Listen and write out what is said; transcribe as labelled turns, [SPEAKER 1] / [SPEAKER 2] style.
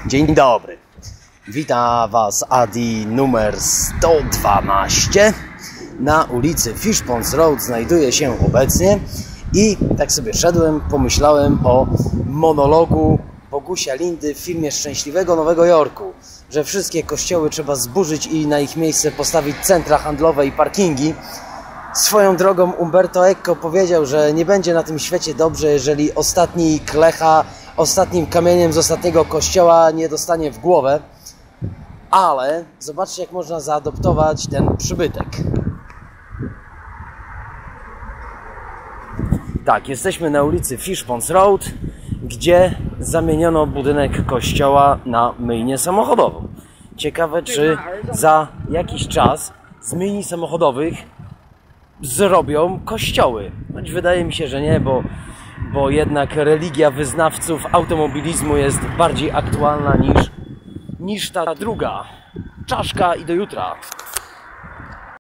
[SPEAKER 1] Dzień dobry, witam Was Adi numer 112 na ulicy Fishponds Road znajduję się obecnie i tak sobie szedłem, pomyślałem o monologu Bogusia Lindy w filmie Szczęśliwego Nowego Jorku, że wszystkie kościoły trzeba zburzyć i na ich miejsce postawić centra handlowe i parkingi. Swoją drogą Umberto Eco powiedział, że nie będzie na tym świecie dobrze, jeżeli ostatni klecha ostatnim kamieniem z ostatniego kościoła nie dostanie w głowę. Ale zobaczcie, jak można zaadoptować ten przybytek. Tak, jesteśmy na ulicy Fishponds Road, gdzie zamieniono budynek kościoła na myjnię samochodową. Ciekawe, czy za jakiś czas z myjni samochodowych zrobią kościoły. Choć wydaje mi się, że nie, bo jednak religia wyznawców automobilizmu jest bardziej aktualna niż ta druga. Czaszka i do jutra.